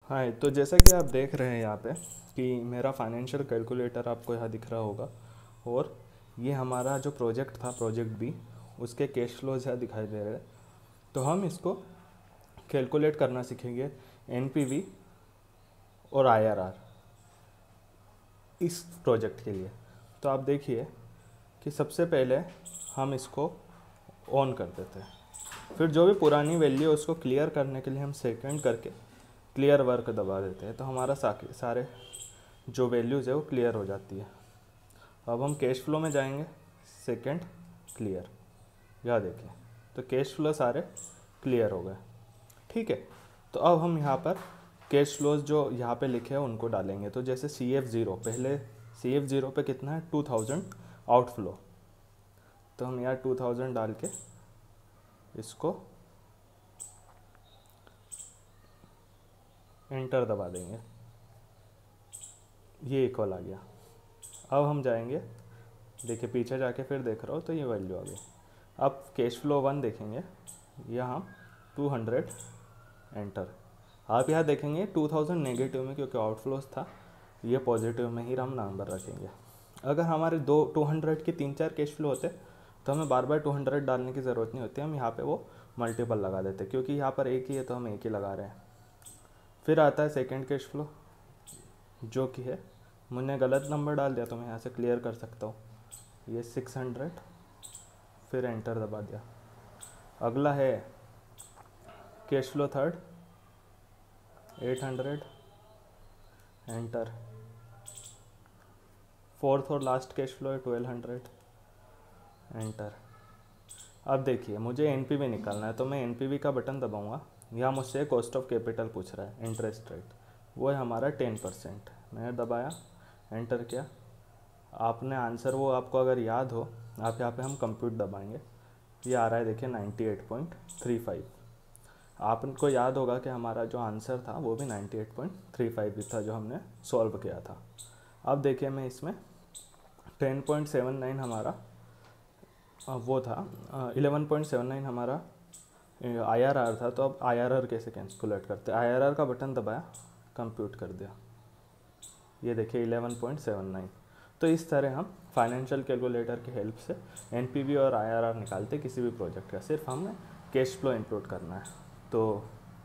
हाँ, तो जैसा कि आप देख रहे हैं यहाँ पे कि मेरा फाइनेंशियल कैलकुलेटर आपको यहाँ दिख रहा होगा। और ये हमारा जो प्रोजेक्ट था, प्रोजेक्ट बी, उसके कैश फ्लोज यहाँ दिखाई दे रहे हैं। तो हम इसको कैलकुलेट करना सीखेंगे, एनपीवी और आईआरआर इस प्रोजेक्ट के लिए। तो आप देखिए कि सबसे पहले हम इसको ऑन कर देते हैं, फिर जो भी पुरानी वैल्यू है उसको क्लियर करने के लिए हम सेकंड करके क्लियर वर्क दबा देते हैं, तो हमारा सारे जो वैल्यूज़ है वो क्लियर हो जाती है। अब हम कैश फ्लो में जाएंगे, सेकंड क्लियर, यहाँ देखिए तो कैश फ्लो सारे क्लियर हो गए। ठीक है, तो अब हम यहाँ पर कैश फ्लोज जो यहाँ पे लिखे हैं उनको डालेंगे। तो जैसे CF0, पहले CF0 पे कितना है 2000 आउटफ्लो, तो हम यहाँ 2000 डाल के इसको एंटर दबा देंगे, ये इक्वल आ गया। अब हम जाएंगे, देखिए पीछे जाके फिर देख रहा हो तो ये वैल्यू आ गई। अब कैश फ्लो 1 देखेंगे, यहाँ 200 एंटर। आप यहाँ देखेंगे 2000 नेगेटिव में क्योंकि आउटफ्लोज था, ये पॉजिटिव में ही हम नंबर रखेंगे। अगर हमारे 200 के 3-4 कैश फ्लो होते तो हमें बार बार 200 डालने की ज़रूरत नहीं होती, हम यहाँ पे वो मल्टीपल लगा देते, क्योंकि यहाँ पर एक ही है तो हम एक ही लगा रहे हैं। फिर आता है सेकंड कैश फ्लो, जो कि है, मैंने गलत नंबर डाल दिया तो मैं यहाँ से क्लियर कर सकता हूँ, ये 600, फिर एंटर दबा दिया। अगला है cash flow third, 800, enter. Fourth और लास्ट कैश फ्लो है 1200, एंटर। अब देखिए मुझे एनपीवी निकालना है, तो मैं एनपीवी का बटन दबाऊंगा। यहाँ मुझसे कॉस्ट ऑफ कैपिटल पूछ रहा है, इंटरेस्ट रेट, वो है हमारा 10%। मैंने दबाया, एंटर किया। आपने आंसर, वो आपको अगर याद हो, आप यहाँ पे हम कंप्यूट दबाएंगे, ये आ रहा है देखिए 98.35। आपको याद होगा कि हमारा जो आंसर था वो भी 98.35 ही था जो हमने सॉल्व किया था। अब देखिए मैं इसमें 10.79 हमारा वो था, 11.79 हमारा आईआरआर था। तो अब आईआरआर कैसे कैलकुलेट करते हैं, आईआरआर का बटन दबाया, कंप्यूट कर दिया, ये देखिए 11.79। तो इस तरह हम फाइनेंशियल कैलकुलेटर की हेल्प से एनपीवी और आईआरआर निकालते किसी भी प्रोजेक्ट का, सिर्फ हमें कैश फ्लो इंक्लूड करना है। तो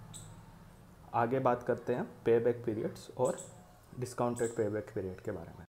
आगे बात करते हैं पे बैक पीरियड्स और डिस्काउंटेड पे बैक पीरियड के बारे में।